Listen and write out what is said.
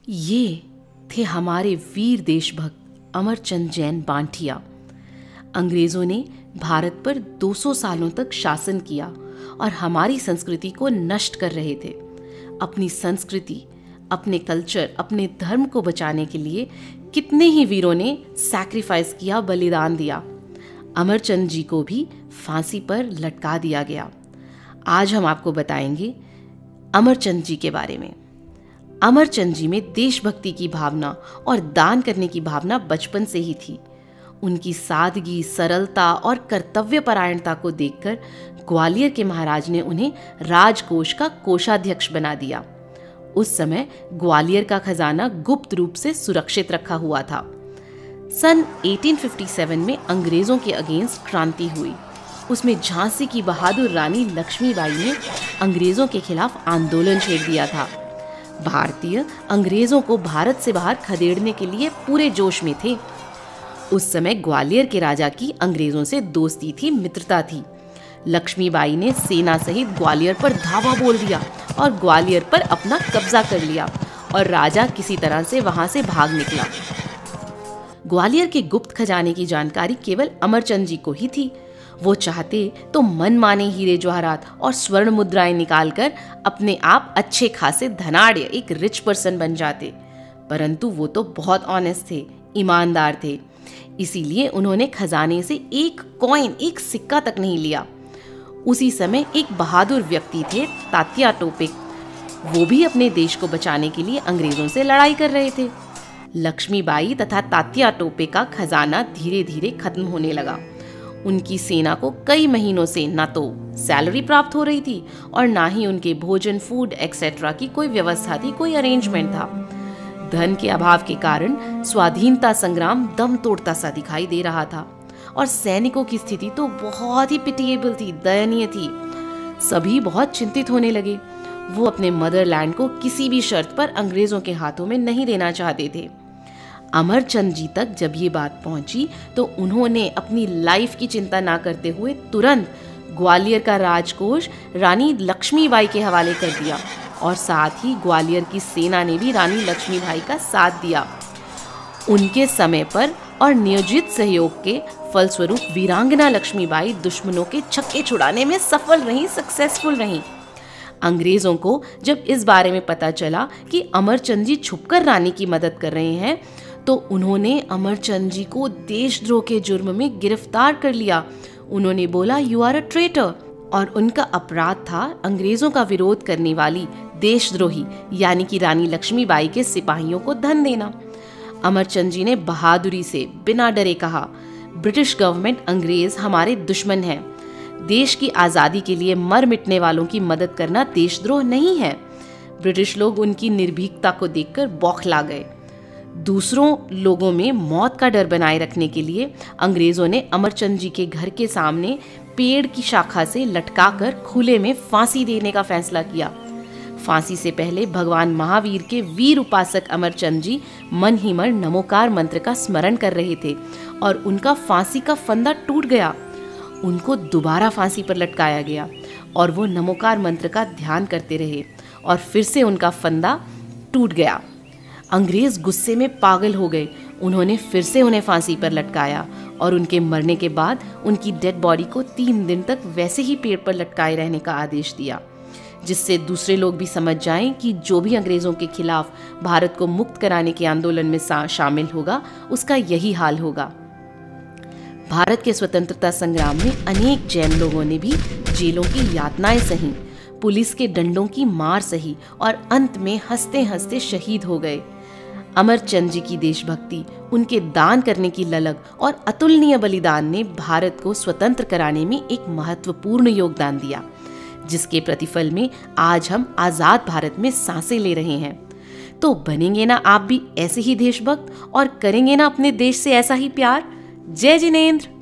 ये थे हमारे वीर देशभक्त अमरचंद जैन बांठिया। अंग्रेजों ने भारत पर 200 सालों तक शासन किया और हमारी संस्कृति को नष्ट कर रहे थे। अपनी संस्कृति, अपने कल्चर, अपने धर्म को बचाने के लिए कितने ही वीरों ने सैक्रिफाइस किया, बलिदान दिया। अमरचंद जी को भी फांसी पर लटका दिया गया। आज हम आपको बताएंगे अमरचंद जी के बारे में। अमरचंद जी में देशभक्ति की भावना और दान करने की भावना बचपन से ही थी। उनकी सादगी, सरलता और कर्तव्यपरायणता को देखकर ग्वालियर के महाराज ने उन्हें राजकोष का कोषाध्यक्ष बना दिया। उस समय ग्वालियर का खजाना गुप्त रूप से सुरक्षित रखा हुआ था। सन 1857 में अंग्रेजों के अगेंस्ट क्रांति हुई। उसमें झांसी की बहादुर रानी लक्ष्मीबाई ने अंग्रेजों के खिलाफ आंदोलन छेड़ दिया था। भारतीय अंग्रेजों को भारत से बाहर खदेड़ने के लिए पूरे जोश में थे। उस समय ग्वालियर के राजा की अंग्रेजों से दोस्ती थी, मित्रता थी। लक्ष्मीबाई ने सेना सहित ग्वालियर पर धावा बोल दिया और ग्वालियर पर अपना कब्जा कर लिया और राजा किसी तरह से वहां से भाग निकला। ग्वालियर के गुप्त खजाने की जानकारी केवल अमरचंद जी को ही थी। वो चाहते तो मनमाने हीरे जवाहरात और स्वर्ण मुद्राएं निकालकर अपने आप अच्छे खासे धनाढ़, एक रिच पर्सन बन जाते, परंतु वो तो बहुत ऑनेस्ट थे, ईमानदार थे। इसीलिए उन्होंने खजाने से एक कॉइन, एक सिक्का तक नहीं लिया। उसी समय एक बहादुर व्यक्ति थे, तात्या टोपे। वो भी अपने देश को बचाने के लिए अंग्रेजों से लड़ाई कर रहे थे। लक्ष्मीबाई तथा तात्या टोपे का खजाना धीरे धीरे खत्म होने लगा। उनकी सेना को कई महीनों से ना तो सैलरी प्राप्त हो रही थी और ना ही उनके भोजन, फूड एक्सेट्रा की कोई व्यवस्था थी, कोई अरेंजमेंट था। धन के अभाव के कारण स्वाधीनता संग्राम दम तोड़ता सा दिखाई दे रहा था और सैनिकों की स्थिति तो बहुत ही पिटिएबल थी, दयनीय थी। सभी बहुत चिंतित होने लगे। वो अपने मदरलैंड को किसी भी शर्त पर अंग्रेजों के हाथों में नहीं देना चाहते थे। अमरचंद जी तक जब ये बात पहुंची तो उन्होंने अपनी लाइफ की चिंता ना करते हुए तुरंत ग्वालियर का राजकोष रानी लक्ष्मीबाई के हवाले कर दिया और साथ ही ग्वालियर की सेना ने भी रानी लक्ष्मीबाई का साथ दिया। उनके समय पर और नियोजित सहयोग के फलस्वरूप वीरांगना लक्ष्मीबाई दुश्मनों के छक्के छुड़ाने में सफल रहीं, सक्सेसफुल रहीं। अंग्रेजों को जब इस बारे में पता चला कि अमरचंद जी छुपकर रानी की मदद कर रहे हैं तो उन्होंने अमरचंद जी को देशद्रोह के जुर्म में गिरफ्तार कर लिया। उन्होंने बोला, यू आर अ ट्रेटर, और उनका अपराध था अंग्रेजों का विरोध करने वाली देशद्रोही यानी कि रानी लक्ष्मीबाई के सिपाहियों को धन देना। अमरचंद जी ने बहादुरी से बिना डरे कहा, ब्रिटिश गवर्नमेंट, अंग्रेज हमारे दुश्मन हैं। देश की आज़ादी के लिए मर मिटने वालों की मदद करना देशद्रोह नहीं है। ब्रिटिश लोग उनकी निर्भीकता को देखकर बौखला गए। दूसरों लोगों में मौत का डर बनाए रखने के लिए अंग्रेजों ने अमरचंद जी के घर के सामने पेड़ की शाखा से लटकाकर खुले में फांसी देने का फैसला किया। फांसी से पहले भगवान महावीर के वीर उपासक अमरचंद जी मन ही मन नमोकार मंत्र का स्मरण कर रहे थे और उनका फांसी का फंदा टूट गया। उनको दोबारा फांसी पर लटकाया गया और वो नमोकार मंत्र का ध्यान करते रहे और फिर से उनका फंदा टूट गया। अंग्रेज गुस्से में पागल हो गए। उन्होंने फिर से उन्हें फांसी पर लटकाया और उनके मरने के बाद उनकी डेड बॉडी को 3 दिन तक वैसे ही पेड़ पर लटकाए रहने का आदेश दिया, जिससे दूसरे लोग भी समझ जाएं कि जो भी अंग्रेजों के खिलाफ भारत को मुक्त कराने के आंदोलन में शामिल होगा उसका यही हाल होगा। भारत के स्वतंत्रता संग्राम में अनेक जैन लोगों ने भी जेलों की यातनाएं सही, पुलिस के डंडों की मार सही और अंत में हंसते हंसते शहीद हो गए। अमरचंद जी की देशभक्ति, उनके दान करने की ललक और अतुलनीय बलिदान ने भारत को स्वतंत्र कराने में एक महत्वपूर्ण योगदान दिया, जिसके प्रतिफल में आज हम आजाद भारत में सांसें ले रहे हैं। तो बनेंगे ना आप भी ऐसे ही देशभक्त और करेंगे ना अपने देश से ऐसा ही प्यार। जय जिनेंद्र।